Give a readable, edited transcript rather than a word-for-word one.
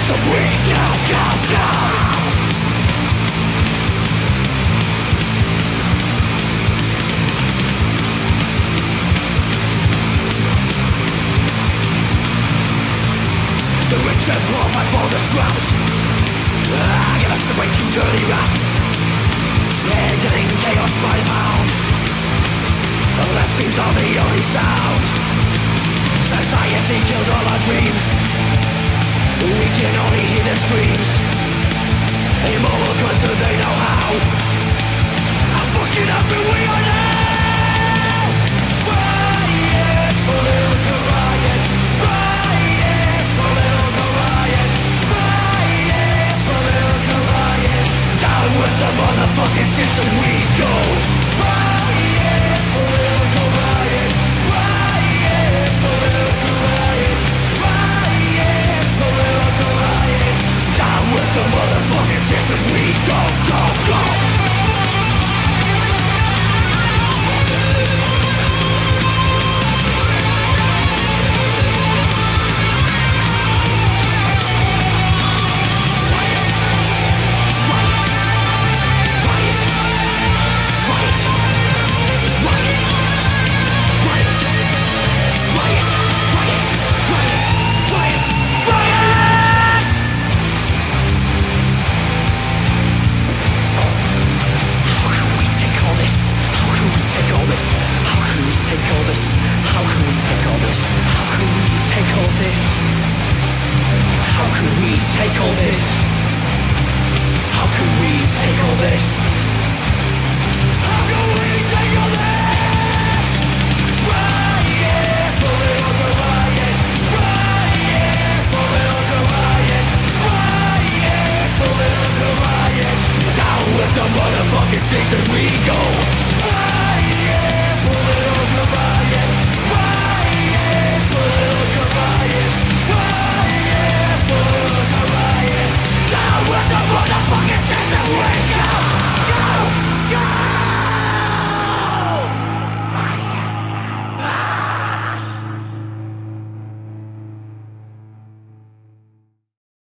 system we go, go, go. The rich and poor fight for the scraps. Give us a break, you dirty rats. They're getting chaos by the pound. Oh, their screams are the only sound. Society killed all our dreams. We can only hear their screams. Immoral cause do they know how? How fucking happy we are now. Riot, political riot. Riot, political riot. Riot, political riot. Down with the motherfucking system we go. Riot, political riot. Riot, political riot. Riot, political riot. Down with the motherfucking system we go, go, go. Sisters we go.